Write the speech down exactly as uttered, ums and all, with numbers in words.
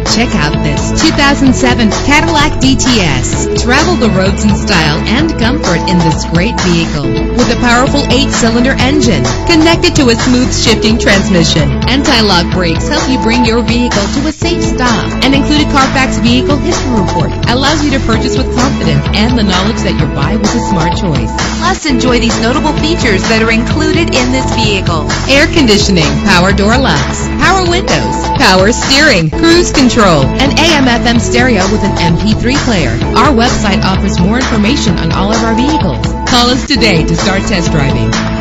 Check out this two thousand seven Cadillac D T S. Travel the roads in style and comfort in this great vehicle. With a powerful eight-cylinder engine connected to a smooth shifting transmission. Anti-lock brakes help you bring your vehicle to a safe stop. An included Carfax Vehicle History Report allows you to purchase with confidence and the knowledge that your buy was a smart choice. Plus, enjoy these notable features that are included in this vehicle: Air conditioning, power door locks, power windows, power steering, cruise control, an A M F M stereo with an M P three player. Our website offers more information on all of our vehicles. Call us today to start test driving.